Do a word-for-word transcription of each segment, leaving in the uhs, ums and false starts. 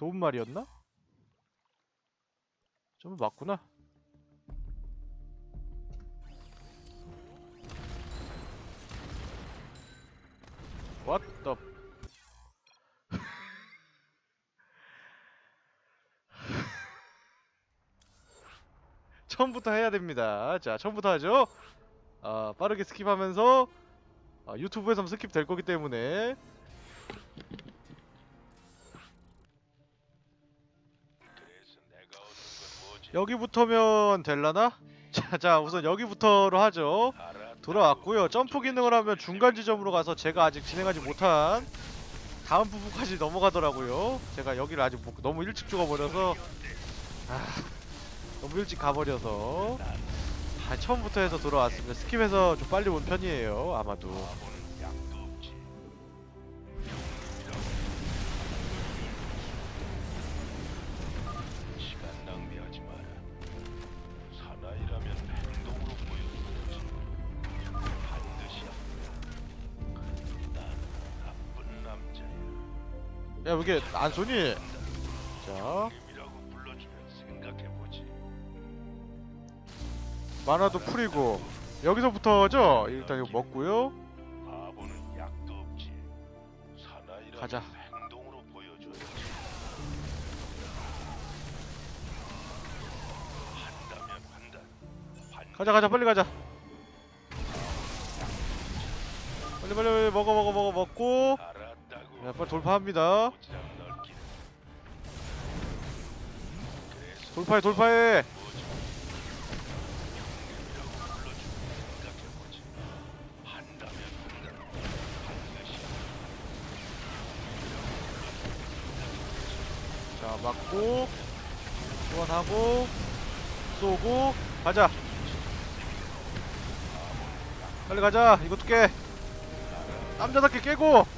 좋은 말이었나? 좀 맞구나. What the 처음부터 해야 됩니다. 자, 처음부터 하죠. 아, 빠르게 스킵하면서 아, 유튜브에서 스킵 될 거기 때문에 여기부터면 될라나? 자, 자, 우선 여기부터로 하죠. 돌아왔고요. 점프 기능을 하면 중간 지점으로 가서 제가 아직 진행하지 못한 다음 부분까지 넘어가더라고요. 제가 여기를 아직 못, 너무 일찍 죽어버려서 아, 너무 일찍 가버려서 아, 처음부터 해서 돌아왔습니다. 스킵해서 좀 빨리 온 편이에요. 아마도. 야, 이게 안 쏘니? 자, 만화도 풀이고 여기서부터죠? 일단 이거 먹고요. 가자. 가자 가자 빨리 가자. 빨리 빨리 빨리 먹어 먹어 먹어 먹고 야, 빨리 돌파합니다. 돌파해 돌파해. 자, 맞고 소환하고 쏘고 가자. 빨리 가자. 이것도 깨. 남자답게 깨고.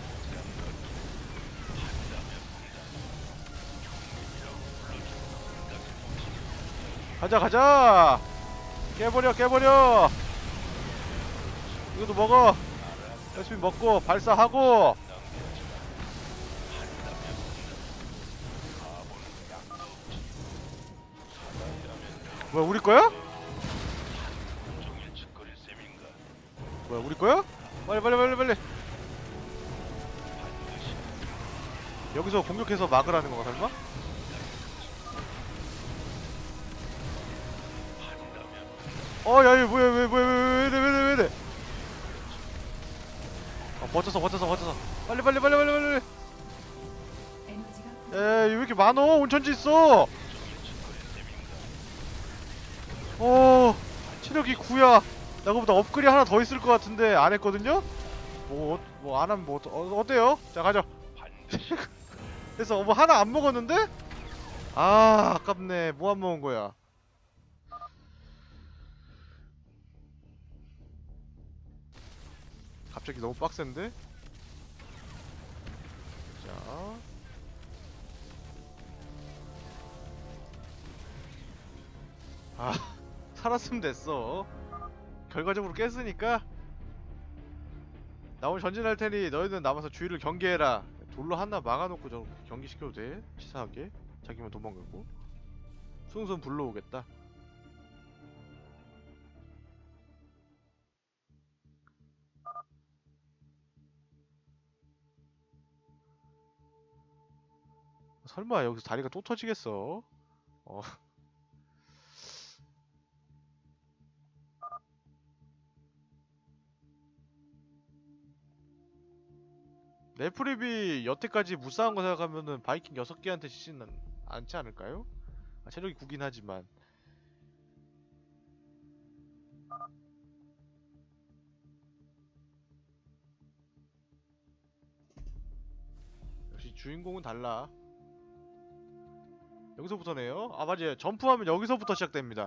가자 가자. 깨버려 깨버려. 이것도 먹어. 열심히 먹고 발사하고. 뭐야, 우리 거야? 뭐야, 우리 거야? 빨리 빨리 빨리 빨리. 여기서 공격해서 막으라는 건가 설마? 어, 야, 이거 뭐야, 왜, 뭐야, 왜, 왜, 왜, 왜, 왜, 왜, 왜, 어, 버텼어, 버텼어, 버텼어. 빨리, 빨리, 빨리, 빨리, 빨리. 에이, 왜 이렇게 많어? 온천지 있어. 어, 체력이 구야. 나그보다 업글이 하나 더 있을 것 같은데 안 했거든요? 뭐, 뭐 안 하면 뭐 어, 어때요? 자, 가죠. 그래서 뭐 하나 안 먹었는데? 아, 아깝네. 뭐 안 먹은 거야? 갑자기 너무 빡센데? 자, 아, 살았으면 됐어. 결과적으로 깼으니까 나 오늘 전진할 테니 너희는 남아서 주위를 경계해라. 돌로 하나 막아놓고 저 경기시켜도 돼? 치사하게. 자기만 도망가고 순순 불러오겠다. 설마 여기서 다리가 또 터지겠어? 어. 레프립이 여태까지 무쌍한 거 생각하면은 바이킹 여섯 개한테 지지는 않지 않을까요? 아, 체력이 구긴 하지만 역시 주인공은 달라. 여기서부터네요. 아, 맞아요. 점프하면 여기서부터 시작됩니다.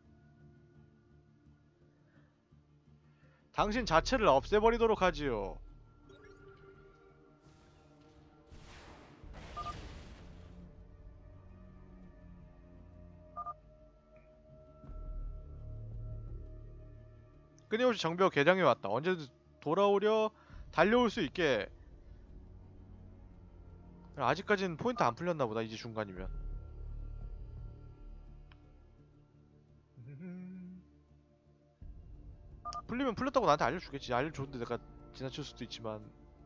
당신 자체를 없애버리도록 하지요. 끊임없이 정벽 개량해 왔다. 언제든 돌아오려 달려올 수 있게. 아직까지는 포인트 안 풀렸나 보다. 이제 중간이면. 풀리면 풀렸다고 나한테 알려주겠지. 알려줬는데 내가 지나칠 수도 있지만.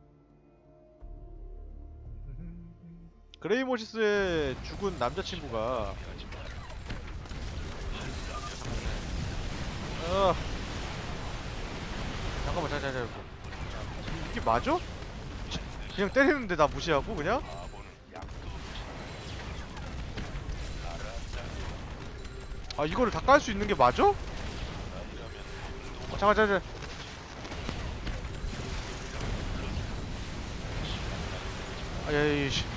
그레이모시스의 죽은 남자친구가 어 잠깐만 잠깐만 잠깐만 이게 맞아? 그냥 때리는데 나 무시하고 그냥? 아 이거를 다 깔 수 있는 게 맞아? 어, 잠깐 잠깐 아야이 씨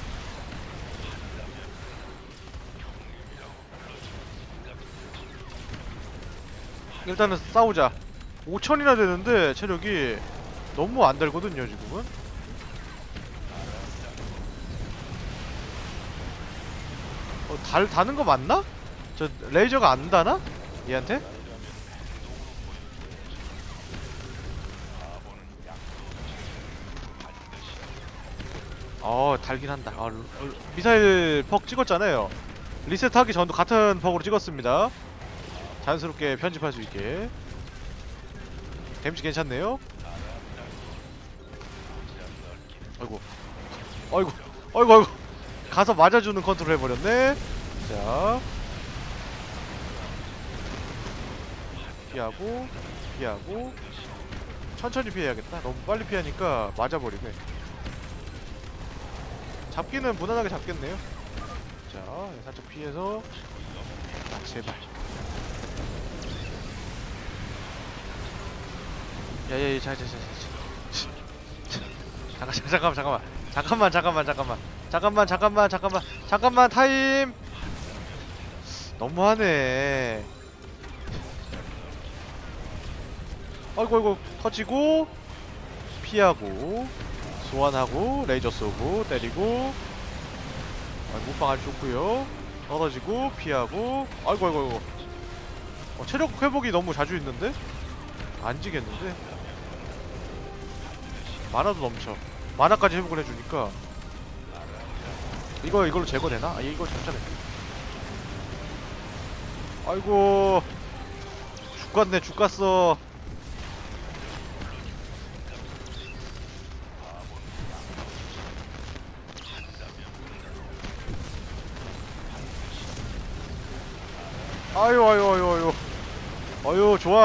일단은 싸우자. 오천이나 되는데 체력이 너무 안 달거든요 지금은. 어, 달 다는 거 맞나? 저 레이저가 안 다나? 얘한테? 어 달긴 한다. 아, 루- 루- 미사일 퍽 찍었잖아요. 리셋하기 전도 같은 퍽으로 찍었습니다. 자연스럽게 편집할 수 있게. 데미지 괜찮네요. 아이고 아이고 아이고 아이고 가서 맞아주는 컨트롤 해버렸네. 자 피하고 피하고 천천히 피해야겠다. 너무 빨리 피하니까 맞아버리네. 잡기는 무난하게 잡겠네요. 자 살짝 피해서 아 제발 야야야 자자자자 잠깐 잠깐만 잠깐만 잠깐만 잠깐만 잠깐만 잠깐만 잠깐만 잠깐만 잠깐만 타임. 너무하네. 아이고 아이고 터지고 피하고 소환하고 레이저 쏘고 때리고 아, 못방알 좋고요. 떨어지고 피하고 아이고 아이고 아이고 어, 체력 회복이 너무 자주 있는데? 안 지겠는데? 만화도 넘쳐. 만화까지 회복을 해주니까 이거 이걸로 제거되나? 아 이거 잡자네. 아이고 죽갔네 죽갔어. 아유 아유 아유 아유 아유 좋아.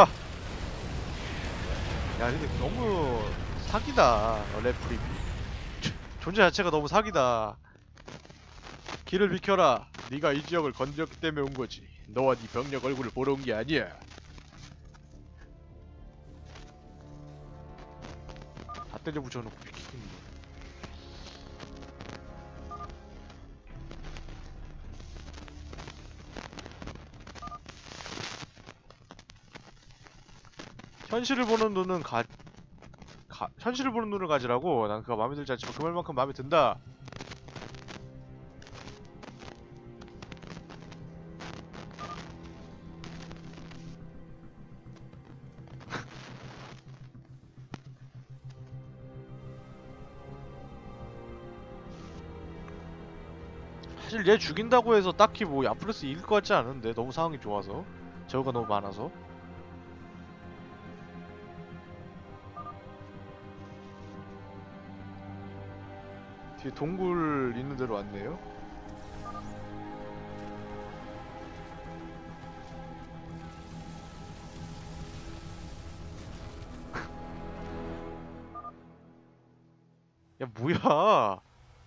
야 근데 너무 사기다. 어, 래프리비 존재 자체가 너무 사기다. 길을 비켜라. 네가 이 지역을 건드렸기 때문에 온 거지. 너와 네 병력 얼굴을 보러 온 게 아니야. 다 때려 붙여놓고 비키는 거. 현실을 보는 눈은 가... 가... 현실을 보는 눈을 가지라고. 난 그거 마음에 들지 않지만 그 말만큼 마음에 든다. 사실 얘 죽인다고 해서 딱히 뭐 야플레스 이길 것 같지 않은데 너무 상황이 좋아서 저거가 너무 많아서. 뒤에 동굴 있는 데로 왔네요. 야 뭐야.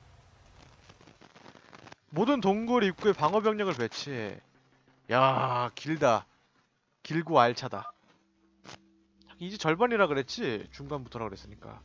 모든 동굴 입구에 방어 병력을 배치해. 야 길다. 길고 알차다. 이제 절반이라 그랬지? 중간부터라 그랬으니까.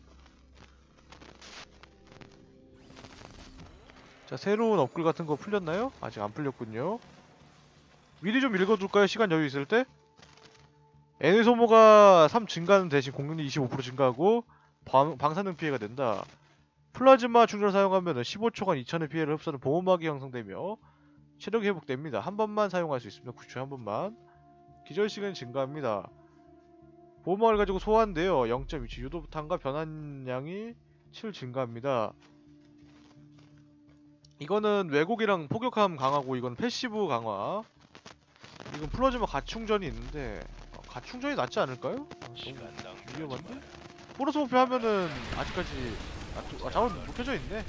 자 새로운 업글 같은 거 풀렸나요? 아직 안 풀렸군요. 미리 좀 읽어둘까요? 시간 여유 있을 때? 에너지 소모가 삼 증가하는 대신 공격력 이십오 퍼센트 증가하고 방, 방사능 피해가 된다. 플라즈마 충전을 사용하면 십오 초간 이천의 피해를 흡수하는 보호막이 형성되며 체력이 회복됩니다. 한 번만 사용할 수 있습니다. 구 초에 한 번만. 기절 시간이 증가합니다. 보호막을 가지고 소환되어 영 점 이 초 유도탄과 변환량이 칠 증가합니다. 이거는 왜곡이랑 포격함 강화고 이건 패시브 강화. 이건 플러즈마 가충전이 있는데 어, 가충전이 낫지 않을까요? 아, 너무 위험한데? 포로스 목표 하면은 아직까지 아, 또, 아 자원 못 켜져 있네.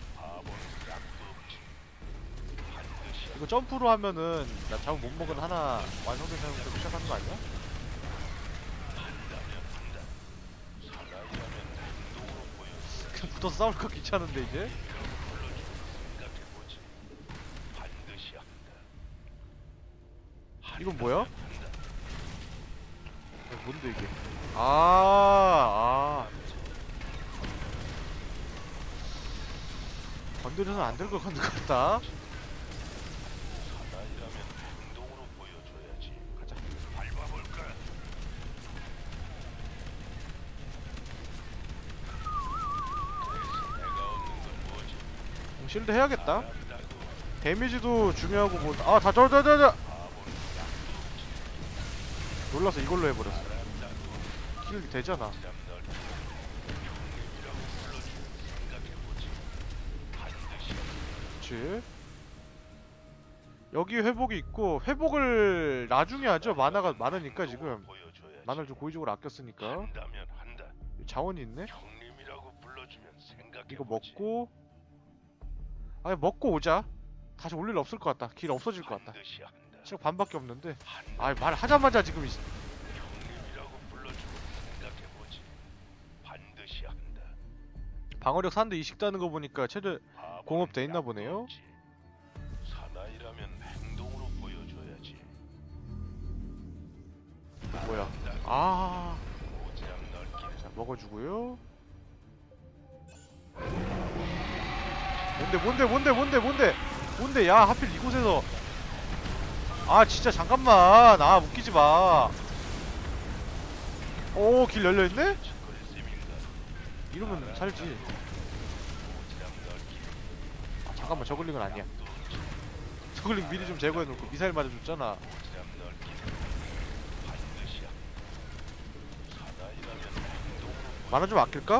이거 점프로 하면은 나 자원 못 먹은 하나 완성된 상태로 시작하는 거 아니야? 그냥 붙어서 싸울 거 귀찮은데 이제? 이건 뭐야? 어, 뭔데 이게? 아, 아. 건드려서는 안 될 것 같다. 가자. 음, 실드 해야겠다. 데미지도 중요하고 뭐. 아, 다 저, 저, 저, 저. 놀라서 이걸로 해버렸어. 킬 되잖아. 그치. 여기 회복이 있고 회복을 나중에 하죠. 만화가 많으니까 지금 만화를 좀 고의적으로 아꼈으니까. 자원이 있네. 이거 먹고 아니 먹고 오자. 다시 올 일 없을 것 같다. 길 없어질 것 같다. 지금 반밖에 없는데. 아 말하자마자 지금 방어력 산데 이식 따는 거 보니까 최대 공업 돼 있나 보네요. 뭐야? 아, 자 먹어주고요. 뭔데 뭔데 뭔데 뭔데 뭔데 뭔데 야 하필 이곳에서. 아 진짜 잠깐만. 아 웃기지 마. 오 길 열려있네? 이러면 살지. 아 잠깐만 저글링은 아니야. 저글링 미리 좀 제거해놓고 미사일 맞아줬잖아. 만화 좀 아낄까?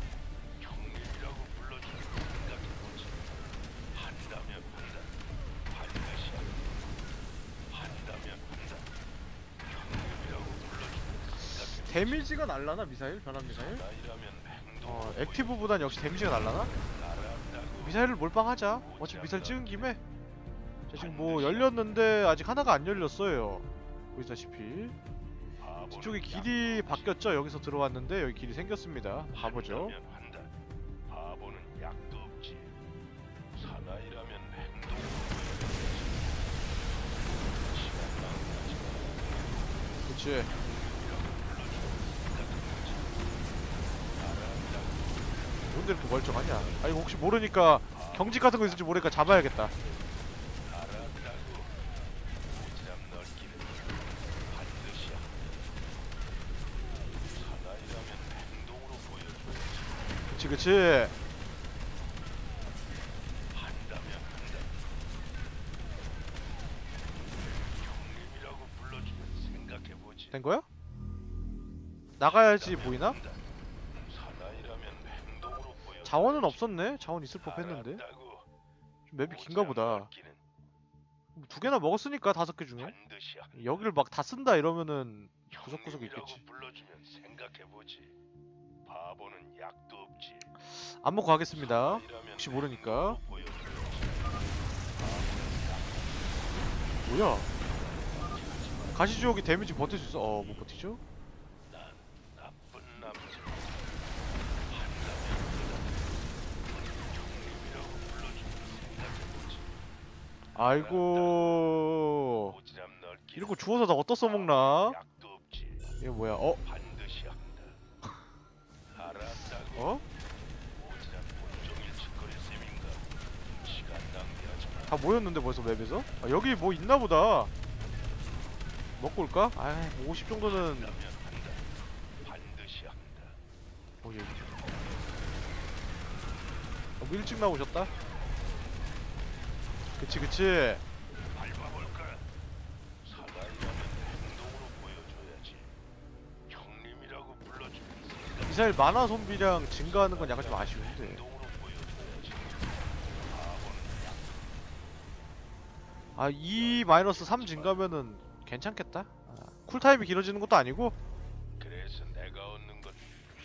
데미지가 날라나 미사일? 변환 미사일? 어 액티브보단 역시 데미지가 날라나? 미사일을 몰빵하자. 어차피 미사일 찍은 김에. 자 지금 뭐 열렸는데 아직 하나가 안 열렸어요. 보시다시피 뒤쪽에 길이 바뀌었죠? 여기서 들어왔는데 여기 길이 생겼습니다. 가보죠. 그치. 뭔데 이렇게 멀쩡하냐? 아 이거 혹시 모르니까 경직 같은 거 있을지 모르니까 잡아야겠다. 그치 그치. 된 거야? 나가야지 보이나? 자원은 없었네? 자원 있을 법 했는데. 좀 맵이 긴가 보다. 두 개나 먹었으니까 다섯 개 중에. 여기를 막 다 쓴다 이러면은 구석구석에 있겠지. 안 먹고 가겠습니다. 혹시 모르니까. 뭐야? 가시지옥이 데미지 버틸 수 있어? 어, 못 버티죠? 아이고. 이런 거 주워서 다 어디다 써먹나? 이게 뭐야? 어? 어? 다 모였는데 벌써 맵에서? 아, 여기 뭐 있나보다. 먹고 올까? 아이 뭐 오십 정도는. 어 여기. 어, 뭐 일찍 나오셨다. 그치 그치. 미사일 만화 소비량 증가하는 건 약간 좀 아쉬운데. 아, 이 마이너스 삼 증가면은 괜찮겠다. 아, 쿨타임이 길어지는 것도 아니고. 그래서 내가 얻는 건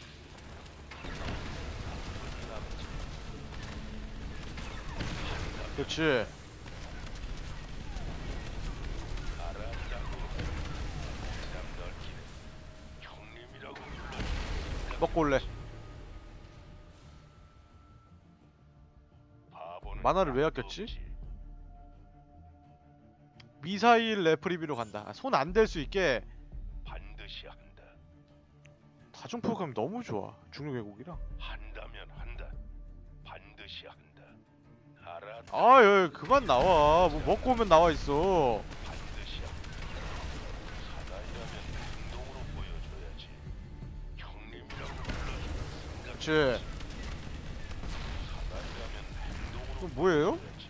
그렇지. 알았다고. 그냥 넓기는 형님이라고 불러. 먹고 올래. 바보는 만화를 왜 약도 아꼈지? 없지. 미사일 레프리비로 간다. 손 안 댈 수 있게. 반드시 한다. 다중 프로그램 너무 좋아. 중력 왜곡이랑. 한다면 한다. 반드시 한다. 알았다. 아, 야, 그만 나와. 뭐 먹고 오면 나와 있어. 반드시 한다. 사나이라면 행동으로 보여줘야지. 형님이라고 불러주면 그렇지. 사나이라면 행동으로 그럼 뭐예요? 보여줘야지.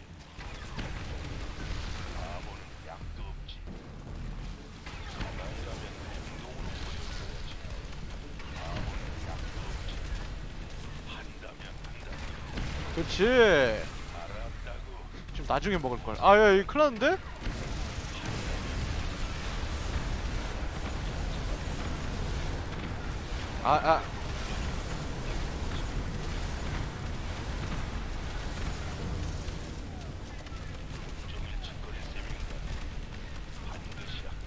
바보는 약도 없지. 사나이라면 행동으로 보여줘야지. 바보는 약도 없지. 한다면 한다. 그렇지. 알았다고. 좀 나중에 먹을 걸. 아, 야, 이거 큰일 났는데? 아, 아. 종일 짓거릴 셈인가. 반드시 한다.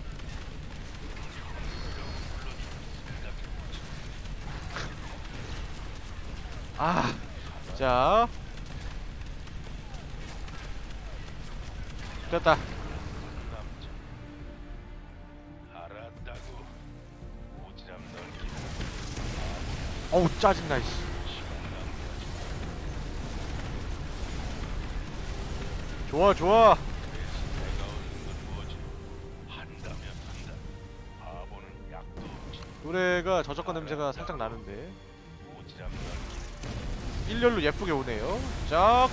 형님이라고 불러주면 생각해보지. 아. 자. 됐다. 남자. 알았다고. 오지랖 넓기. 어우, 짜증나, 이씨. 좋아, 좋아. 내가 얻는 건 뭐지? 한다면 한다. 바보는 약도 없지. 노래가 저작권 냄새가 살짝 나는데. 오지랖 넓기. 일렬로 예쁘게 오네요. 쫙.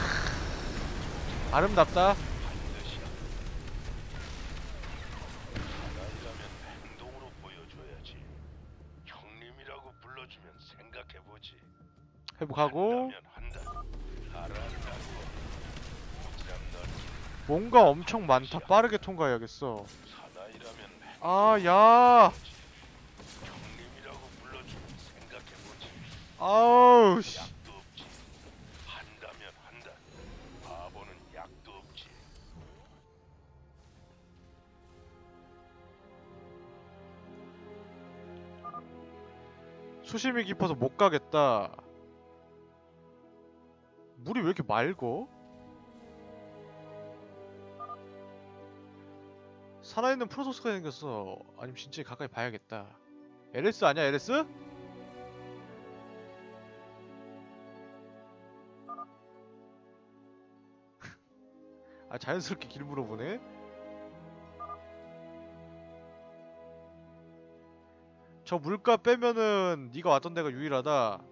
아름답다. 반드시 한다. 사나이라면 행동으로 보여줘야지. 형님이라고 불러주면 생각해보지. 회복하고. 한다면 한다. 알았다고. 오지랖 넓기. 뭔가 엄청 많다. 빠르게 통과해야겠어. 사나이라면 아, 야. 형님이라고 불러주면 생각해보지. 아우, 씨. 약도 없지. 한다면 한다. 바보는 약도 없지. 수심이 깊어서 못 가겠다. 물이 왜 이렇게 맑어? 살아있는 프로토스가 생겼어. 아니면 진짜 가까이 봐야겠다. 엘에스 아니야, 엘에스? 아, 자연스럽게 길 물어보네. 저 물가 빼면은 네가 왔던 데가 유일하다.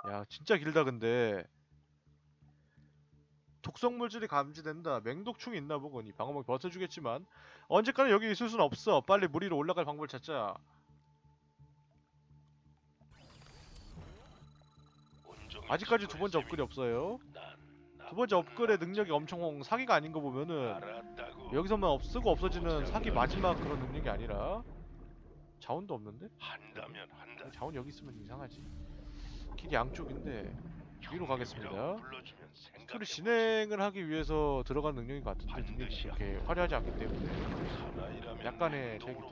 야 진짜 길다 근데. 독성 물질이 감지된다. 맹독충이 있나 보군. 이 방어막 버텨주겠지만 언제까지 여기 있을 순 없어. 빨리 물 위로 올라갈 방법을 찾자. 온종일 아직까지 두 짓거릴 번째 업글이 셈이- 없어요. 난 두 번째 업글의 능력이 엄청 사기가 아닌 거 보면은 알았다고. 여기서만 없, 쓰고 없어지는 사기 마지막 그런 능력이 아니라 자원도 없는데? 한다면 한다. 자원 여기 있으면 이상하지. 길이 양쪽인데 위로 가겠습니다. 형님이라고 불러주면 스토리 생각해보지. 진행을 하기 위해서 들어간 능력인 것 같은데 능력이 반드시 그렇게 화려하지 않기 때문에 사나이라면 약간의 행동으로 차이기